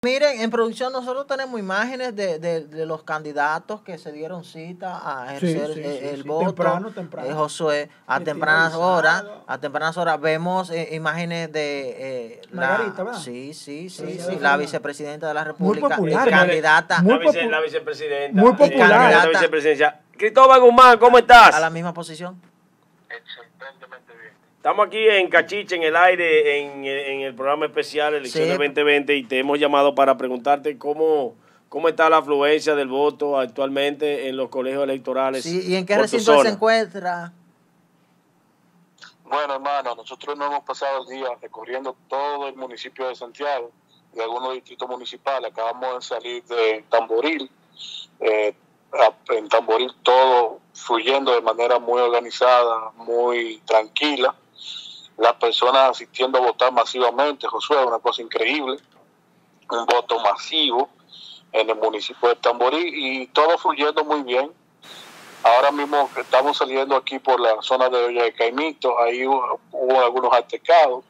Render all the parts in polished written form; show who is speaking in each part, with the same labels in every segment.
Speaker 1: Miren, en producción nosotros tenemos imágenes de los candidatos que se dieron cita a ejercer el voto.
Speaker 2: Temprano.
Speaker 1: Josué, a tempranas horas vemos imágenes de
Speaker 2: Margarita, ¿verdad?
Speaker 1: Sí, la vicepresidenta de la República,
Speaker 2: muy popular,
Speaker 1: candidata,
Speaker 3: la vicepresidenta,
Speaker 2: muy popular,
Speaker 3: la vicepresidencia. Cristóbal Guzmán, ¿cómo estás?
Speaker 1: A la misma posición.
Speaker 4: Excelentemente bien.
Speaker 3: Estamos aquí en Cachiche, en el aire, en el programa especial Elecciones 2020 y te hemos llamado para preguntarte cómo está la afluencia del voto actualmente en los colegios electorales.
Speaker 1: Sí, ¿y en qué recinto se encuentra?
Speaker 4: Bueno, hermano, nosotros nos hemos pasado el día recorriendo todo el municipio de Santiago y algunos distritos municipales. Acabamos de salir de Tamboril. En Tamboril todo fluyendo de manera muy organizada, muy tranquila. Las personas asistiendo a votar masivamente, Josué, una cosa increíble, un voto masivo en el municipio de Tamboril y todo fluyendo muy bien. Ahora mismo estamos saliendo aquí por la zona de Olla de Caimito, ahí hubo algunos altercados,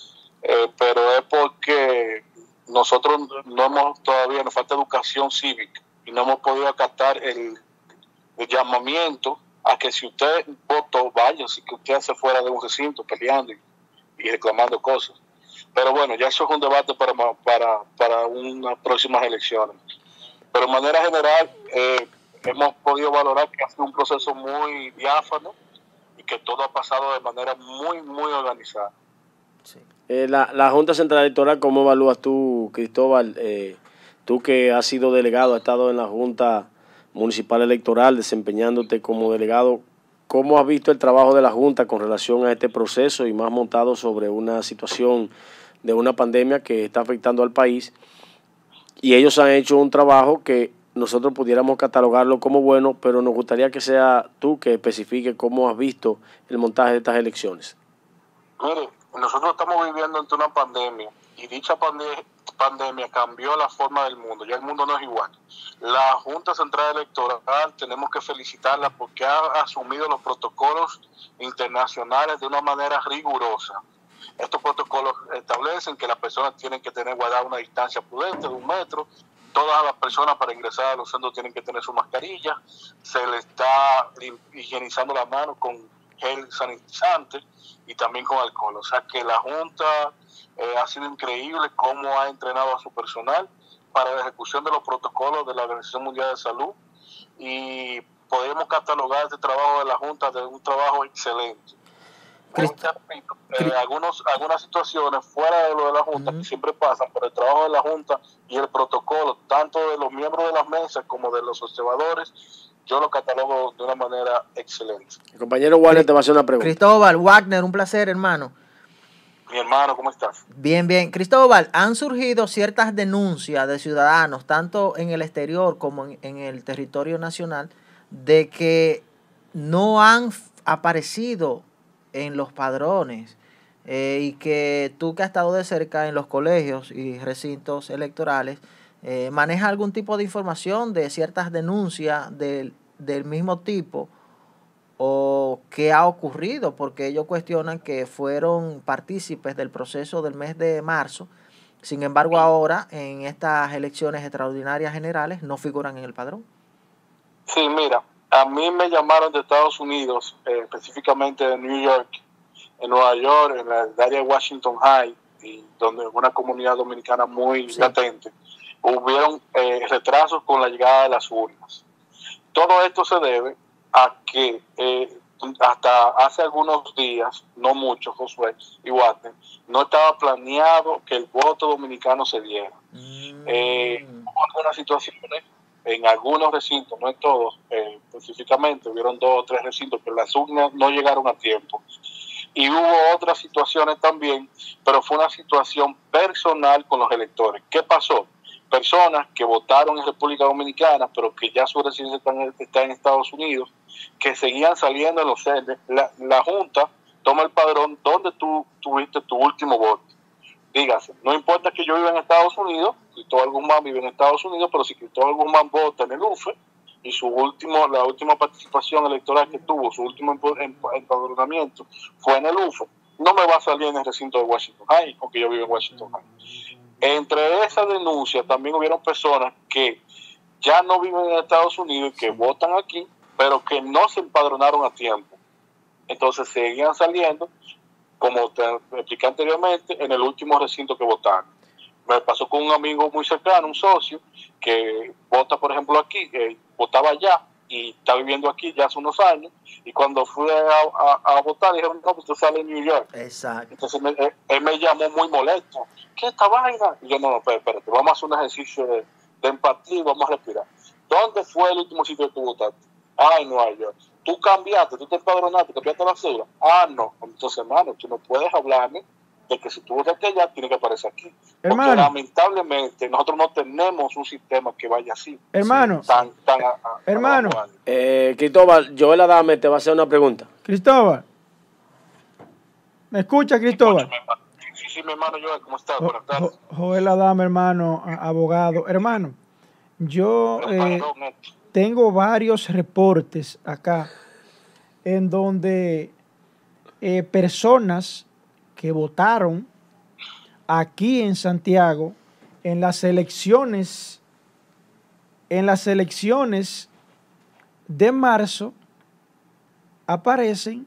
Speaker 4: pero es porque nosotros todavía nos falta educación cívica y no hemos podido acatar el llamamiento a que si usted votó, vaya, si que usted se fuera de un recinto peleando y reclamando cosas. Pero bueno, ya eso es un debate para unas próximas elecciones. Pero de manera general, hemos podido valorar que ha sido un proceso muy diáfano y que todo ha pasado de manera muy, muy organizada.
Speaker 3: Sí. La Junta Central Electoral, ¿cómo evalúas tú, Cristóbal? Tú que has sido delegado, has estado en la Junta Municipal Electoral, desempeñándote como delegado, ¿cómo has visto el trabajo de la Junta con relación a este proceso y más montado sobre una situación de una pandemia que está afectando al país? Y ellos han hecho un trabajo que nosotros pudiéramos catalogarlo como bueno, pero nos gustaría que sea tú que especifique cómo has visto el montaje de estas elecciones.
Speaker 4: Mire, nosotros estamos viviendo ante una pandemia y dicha pandemia cambió la forma del mundo, ya el mundo no es igual. La Junta Central Electoral tenemos que felicitarla porque ha asumido los protocolos internacionales de una manera rigurosa. Estos protocolos establecen que las personas tienen que tener guardada una distancia prudente de 1 metro, todas las personas para ingresar a los centros tienen que tener su mascarilla, se le está higienizando la mano con gel sanitizante y también con alcohol. O sea que la Junta ha sido increíble cómo ha entrenado a su personal para la ejecución de los protocolos de la Organización Mundial de Salud y podemos catalogar este trabajo de la Junta de un trabajo excelente. Algunas situaciones fuera de lo de la Junta que siempre pasan por el trabajo de la Junta y el protocolo, tanto de los miembros de las mesas como de los observadores, yo lo catalogo de una manera excelente.
Speaker 3: El compañero Wagner te va a hacer una pregunta.
Speaker 1: Cristóbal, Wagner, un placer, hermano.
Speaker 4: Mi hermano, ¿cómo estás?
Speaker 1: Bien, bien. Cristóbal, han surgido ciertas denuncias de ciudadanos, tanto en el exterior como en el territorio nacional, de que no han aparecido en los padrones y que tú que has estado de cerca en los colegios y recintos electorales, manejas algún tipo de información de ciertas denuncias del mismo tipo o qué ha ocurrido, porque ellos cuestionan que fueron partícipes del proceso del mes de marzo, sin embargo ahora en estas elecciones extraordinarias generales no figuran en el padrón.
Speaker 4: Sí, mira, a mí me llamaron de Estados Unidos, específicamente de New York, en Nueva York, en el área de Washington High, y donde una comunidad dominicana muy latente, hubieron retrasos con la llegada de las urnas. Todo esto se debe a que hasta hace algunos días, no mucho, Josué y Wagner, no estaba planeado que el voto dominicano se diera. Hubo algunas situaciones en algunos recintos, no en todos, específicamente, hubieron 2 o 3 recintos que las urnas no llegaron a tiempo. Y hubo otras situaciones también, pero fue una situación personal con los electores. ¿Qué pasó? Personas que votaron en República Dominicana, pero que ya su residencia está en Estados Unidos, que seguían saliendo en los CERNES. La Junta toma el padrón donde tú tuviste tu último voto. Dígase, no importa que yo viva en Estados Unidos, Cristóbal Guzmán vive en Estados Unidos, pero si Cristóbal Guzmán vota en el UFE y la última participación electoral que tuvo, su último empadronamiento fue en el UFE, no me va a salir en el recinto de Washington High, porque yo vivo en Washington High. Entre esas denuncias también hubieron personas que ya no viven en Estados Unidos y que votan aquí, pero que no se empadronaron a tiempo. Entonces seguían saliendo, como te expliqué anteriormente, en el último recinto que votaron. Me pasó con un amigo muy cercano, un socio, que vota, por ejemplo, aquí, votaba allá y está viviendo aquí ya hace unos años, y cuando fui a votar, dijeron, no, pues tú sales en New York.
Speaker 1: Exacto.
Speaker 4: Entonces él me llamó muy molesto. ¿Qué es esta vaina? Y yo, no, espérate, vamos a hacer un ejercicio de empatía y vamos a respirar. ¿Dónde fue el último sitio que tú votaste? Ah, en Nueva York. Tú cambiaste, tú te empadronaste, cambiaste la cédula. Ah, no. Entonces, hermano, tú no puedes hablarme de que si tú votaste allá, tiene que aparecer aquí.
Speaker 2: Hermano.
Speaker 4: Porque lamentablemente nosotros no tenemos un sistema que vaya así.
Speaker 2: Hermano. Hermano.
Speaker 3: Cristóbal, Joel Adame te va a hacer una pregunta.
Speaker 2: Cristóbal. ¿Me escucha, Cristóbal?
Speaker 4: Sí, mi hermano Joel, ¿cómo estás? Buenas tardes.
Speaker 2: Joel Adame, hermano, abogado. Hermano, yo tengo varios reportes acá en donde personas que votaron aquí en Santiago en las elecciones de marzo aparecen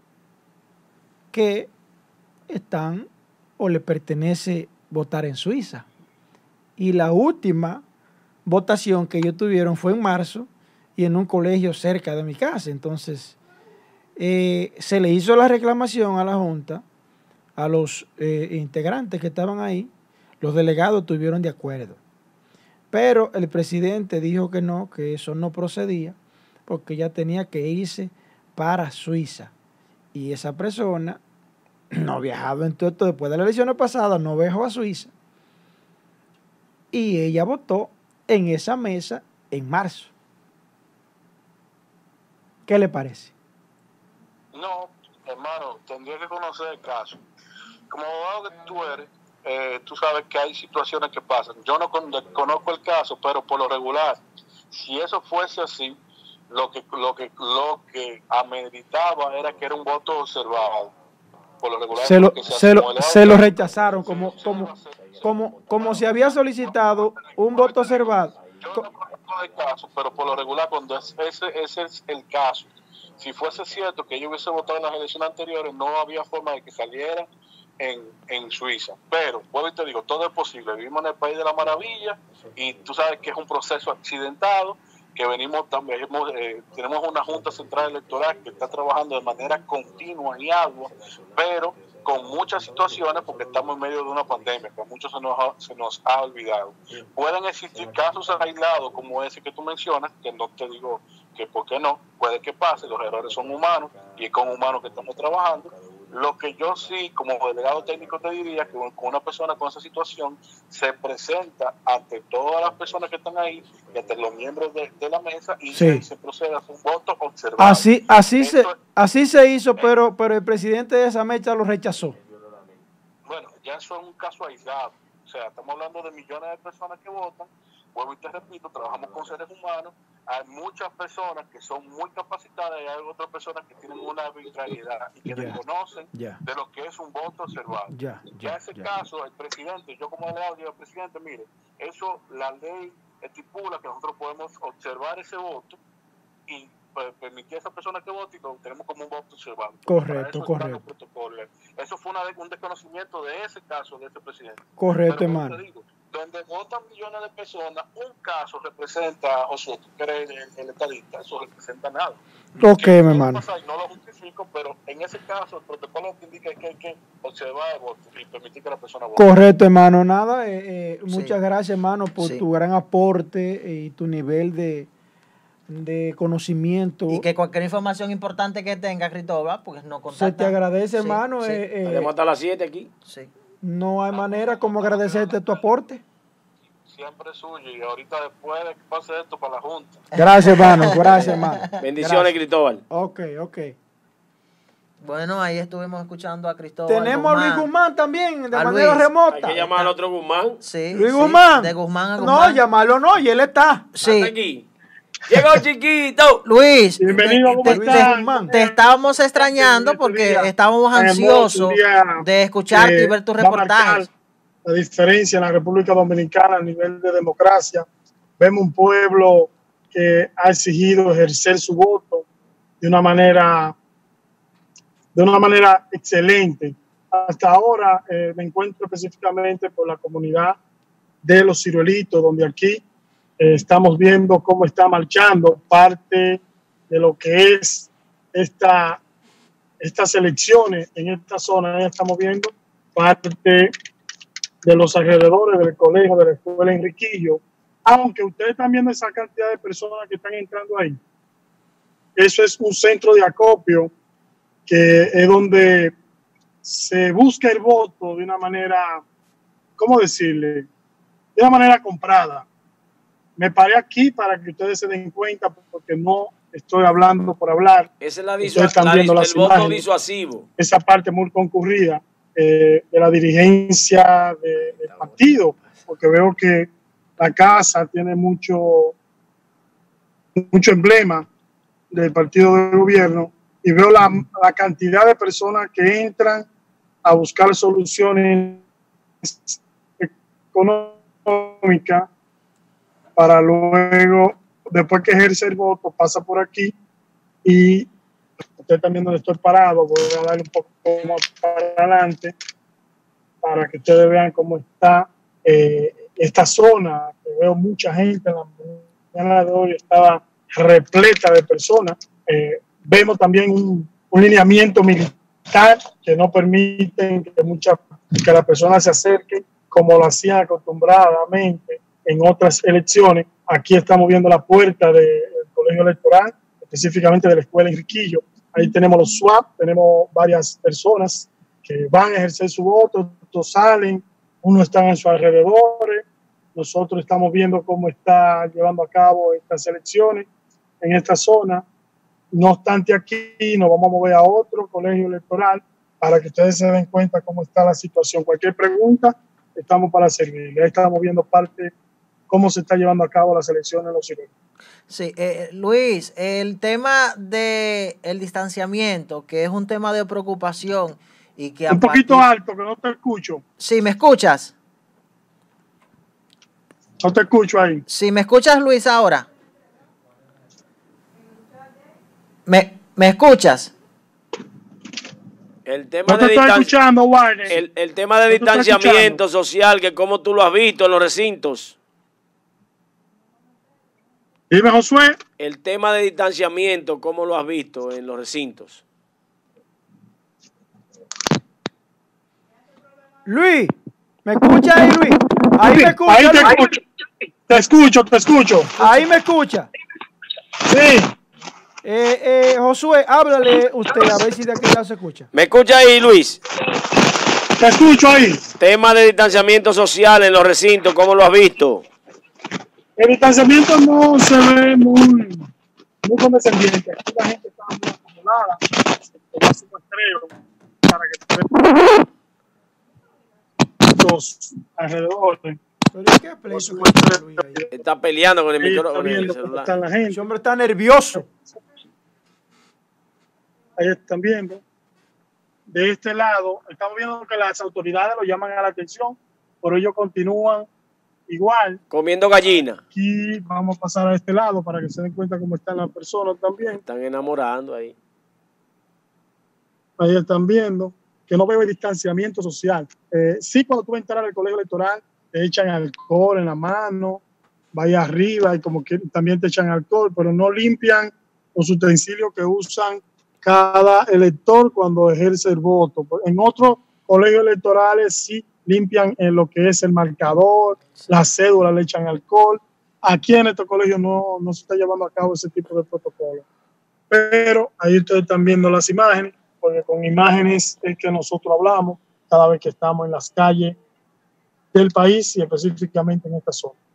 Speaker 2: que están o le pertenece votar en Suiza. Y la última votación que ellos tuvieron fue en marzo y en un colegio cerca de mi casa. Entonces, se le hizo la reclamación a la Junta, a los integrantes que estaban ahí. Los delegados estuvieron de acuerdo. Pero el presidente dijo que no, que eso no procedía, porque ya tenía que irse para Suiza. Y esa persona no ha viajado en todo esto. Después de las elecciones pasadas, no viajó a Suiza. Y ella votó en esa mesa en marzo. ¿Qué le parece?
Speaker 4: No, hermano, tendría que conocer el caso. Como abogado que tú eres, tú sabes que hay situaciones que pasan. Yo no conozco el caso, pero por lo regular, si eso fuese así, lo que ameritaba era que era un voto observado. Por lo regular,
Speaker 2: se lo rechazaron como se había solicitado un voto observado.
Speaker 4: Yo no conozco el caso, pero por lo regular, cuando ese es el caso, si fuese cierto que ellos hubiesen votado en las elecciones anteriores, no había forma de que saliera en Suiza. Pero, vuelvo y te digo, todo es posible. Vivimos en el país de la maravilla y tú sabes que es un proceso accidentado, que venimos también, tenemos una Junta Central Electoral que está trabajando de manera continua y ardua, pero con muchas situaciones, porque estamos en medio de una pandemia, que a muchos se nos ha olvidado. Pueden existir casos aislados como ese que tú mencionas, que no te digo que por qué no, puede que pase, los errores son humanos y es con humanos que estamos trabajando. Lo que yo sí, como delegado técnico, te diría que con una persona con esa situación se presenta ante todas las personas que están ahí y ante los miembros de la mesa y se procede a hacer un voto observado.
Speaker 2: Así se hizo, pero el presidente de esa mecha lo rechazó.
Speaker 4: Bueno, ya eso es un caso aislado. O sea, estamos hablando de millones de personas que votan. Vuelvo y te repito, trabajamos con seres humanos. Hay muchas personas que son muy capacitadas y hay otras personas que tienen una arbitrariedad y que desconocen de lo que es un voto observado. Ya ese caso, el presidente, yo como delegado digo, presidente, mire, eso la ley estipula que nosotros podemos observar ese voto y permitir a esa persona que vote y lo tenemos como un voto observado.
Speaker 2: Correcto.
Speaker 4: Eso fue un desconocimiento de ese caso, de ese presidente.
Speaker 2: Correcto,
Speaker 4: pero,
Speaker 2: hermano.
Speaker 4: te digo, donde votan millones de personas, un caso representa, o sea, tú crees el estadista, eso representa nada.
Speaker 2: Ok, mi hermano.
Speaker 4: No lo justifico, pero en ese caso el protocolo te indica que hay que observar el voto y permitir que la persona vote.
Speaker 2: Correcto, hermano. Nada, muchas gracias, hermano, por tu gran aporte y tu nivel de conocimiento.
Speaker 1: Y que cualquier información importante que tenga, Cristóbal, pues no contacta.
Speaker 2: Se te agradece, hermano.
Speaker 3: Tenemos hasta las 7 aquí.
Speaker 1: Sí.
Speaker 2: No hay manera como agradecerte tu aporte.
Speaker 4: Siempre es suyo y ahorita después de que pase esto para la Junta.
Speaker 2: Gracias, hermano. Gracias, hermano.
Speaker 3: Bendiciones, Cristóbal.
Speaker 2: Ok.
Speaker 1: Bueno, ahí estuvimos escuchando a Cristóbal
Speaker 2: Tenemos a Luis Guzmán también, de
Speaker 1: a
Speaker 2: manera
Speaker 1: Luis.
Speaker 2: remota.
Speaker 3: Hay que llamar al otro Guzmán.
Speaker 1: Sí,
Speaker 2: Luis Guzmán.
Speaker 1: De Guzmán a Guzmán.
Speaker 2: No, llamarlo no, y él está.
Speaker 1: Sí.
Speaker 3: Hasta aquí. Llegó chiquito.
Speaker 1: Luis,
Speaker 5: bienvenido,
Speaker 1: te estábamos extrañando porque estábamos ansiosos de escucharte y ver tus reportajes.
Speaker 5: la diferencia en la República Dominicana a nivel de democracia. Vemos un pueblo que ha exigido ejercer su voto de una manera excelente. Hasta ahora me encuentro específicamente por la comunidad de Los Ciruelitos, donde aquí estamos viendo cómo está marchando parte de lo que es estas elecciones en esta zona. Ya estamos viendo parte de los alrededores del colegio, de la escuela Enriquillo, aunque ustedes están viendo esa cantidad de personas que están entrando ahí. Eso es un centro de acopio que es donde se busca el voto de una manera, ¿cómo decirle? De una manera comprada. Me paré aquí para que ustedes se den cuenta, porque no estoy hablando por hablar.
Speaker 3: Esa es la
Speaker 5: el
Speaker 3: voto disuasivo.
Speaker 5: Esa parte muy concurrida de la dirigencia del partido, porque veo que la casa tiene mucho emblema del partido de gobierno, y veo la cantidad de personas que entran a buscar soluciones económicas para luego, después que ejerce el voto, pasa por aquí. Y ustedes también donde estoy parado, voy a darle un poco más para adelante para que ustedes vean cómo está esta zona, que veo mucha gente. En la mañana de hoy estaba repleta de personas. Vemos también un lineamiento militar que no permiten que las personas se acerquen como lo hacían acostumbradamente en otras elecciones. Aquí estamos viendo la puerta del colegio electoral, específicamente de la escuela Enriquillo. Ahí tenemos los swap, tenemos varias personas que van a ejercer su voto, otros salen, unos están en sus alrededores. Nosotros estamos viendo cómo está llevando a cabo estas elecciones en esta zona. No obstante, aquí nos vamos a mover a otro colegio electoral para que ustedes se den cuenta cómo está la situación. Cualquier pregunta, estamos para servirle. Ahí estamos viendo parte cómo se está llevando a cabo las elecciones en Los Ciruelitos.
Speaker 1: Sí, Luis, el tema del distanciamiento, que es un tema de preocupación y que
Speaker 5: un poquito alto, que no te escucho.
Speaker 1: Sí, ¿me escuchas?
Speaker 5: No te escucho ahí.
Speaker 1: Sí, ¿me escuchas, Luis, ahora? ¿Me escuchas?
Speaker 3: El tema
Speaker 5: no te estoy escuchando, Warner.
Speaker 3: El tema de distanciamiento social, que como tú lo has visto en los recintos.
Speaker 5: Dime, Josué.
Speaker 3: El tema de distanciamiento, ¿cómo lo has visto en los recintos?
Speaker 2: Luis, ¿me escucha ahí, Luis? Ahí me escucha.
Speaker 5: Ahí te escucho.
Speaker 2: Ahí me escucha.
Speaker 5: Sí.
Speaker 2: Josué, háblale usted a ver si de aquel lado se escucha.
Speaker 3: ¿Me escucha ahí, Luis?
Speaker 5: Te escucho ahí.
Speaker 3: Tema de distanciamiento social en los recintos, ¿cómo lo has visto?
Speaker 5: El distanciamiento no se ve muy condescendiente. Aquí la gente está muy acomodada. Se su muestreo para que los alrededores.
Speaker 2: ¿Qué
Speaker 3: está peleando con el micrófono, con el celular.
Speaker 2: Ese hombre está nervioso.
Speaker 5: Ahí están viendo. De este lado, estamos viendo que las autoridades lo llaman a la atención, pero ellos continúan igual.
Speaker 3: Comiendo gallina.
Speaker 5: Aquí vamos a pasar a este lado para que se den cuenta cómo están las personas también.
Speaker 3: Están enamorando ahí.
Speaker 5: Ahí están viendo que no veo el distanciamiento social. Sí, cuando tú entras al colegio electoral, te echan alcohol en la mano, vaya arriba y como que también te echan alcohol, pero no limpian los utensilios que usan cada elector cuando ejerce el voto. En otros colegios electorales sí limpian en lo que es el marcador, la cédula, le echan alcohol. Aquí en estos colegios no se está llevando a cabo ese tipo de protocolo. Pero ahí ustedes están viendo las imágenes, porque con imágenes es que nosotros hablamos cada vez que estamos en las calles del país y específicamente en esta zona.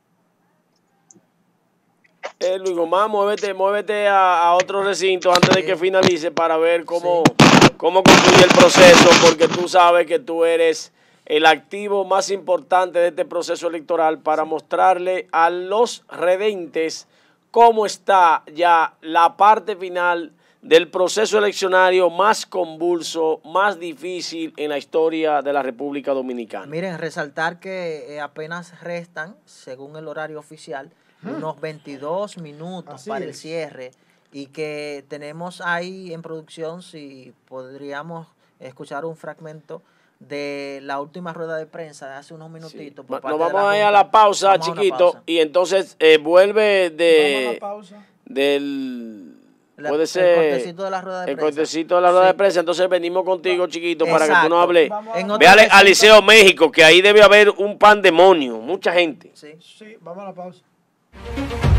Speaker 3: Luis Gomán, muévete a otro recinto antes de que finalice para ver cómo concluye el proceso, porque tú sabes que tú eres el activo más importante de este proceso electoral para mostrarle a los redentes cómo está ya la parte final del proceso eleccionario más convulso, más difícil en la historia de la República Dominicana.
Speaker 1: Miren, resaltar que apenas restan, según el horario oficial, unos 22 minutos
Speaker 2: Así
Speaker 1: para el
Speaker 2: es.
Speaker 1: cierre y que tenemos ahí en producción, si podríamos escuchar un fragmento de la última rueda de prensa de hace unos minutitos.
Speaker 3: Nos vamos a ir a la pausa,
Speaker 1: Vamos a una
Speaker 3: chiquito,
Speaker 1: pausa.
Speaker 3: y entonces vuelve
Speaker 2: Vamos a la pausa.
Speaker 3: puede ser
Speaker 1: el cortecito de la rueda de
Speaker 3: el
Speaker 1: prensa.
Speaker 3: cortecito de la rueda de
Speaker 1: Sí.
Speaker 3: prensa. Entonces venimos contigo, chiquito, para que tú
Speaker 1: Exacto.
Speaker 3: nos hables.
Speaker 2: Vamos a-
Speaker 1: En otro
Speaker 3: Ve al
Speaker 1: recinto-
Speaker 3: Liceo México, que ahí debe haber un pandemonio, mucha gente.
Speaker 1: Sí.
Speaker 2: Sí, vamos a la pausa.